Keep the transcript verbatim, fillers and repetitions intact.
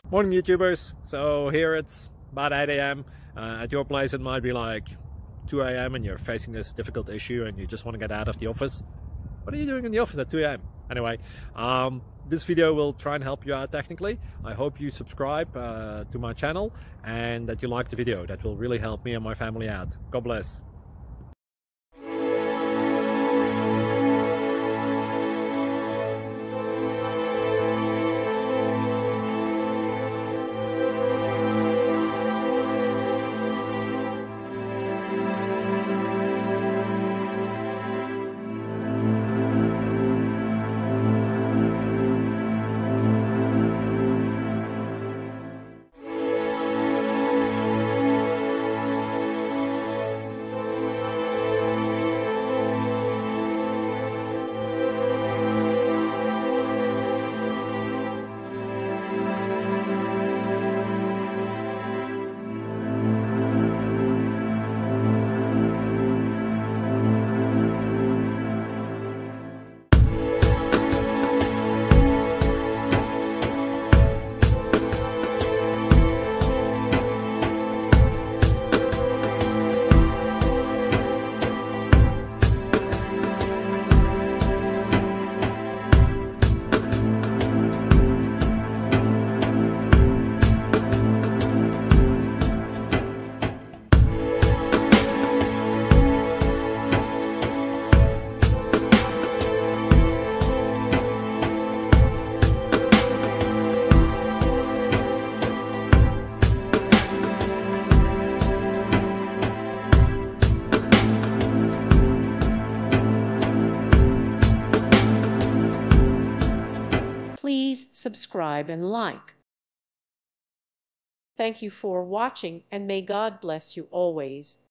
Morning YouTubers. So here it's about eight A M Uh, at your place it might be like two A M and you're facing this difficult issue and you just want to get out of the office. What are you doing in the office at two A M? Anyway, um, this video will try and help you out technically. I hope you subscribe uh, to my channel and that you like the video. That will really help me and my family out. God bless. Please subscribe and like. Thank you for watching, and may God bless you always.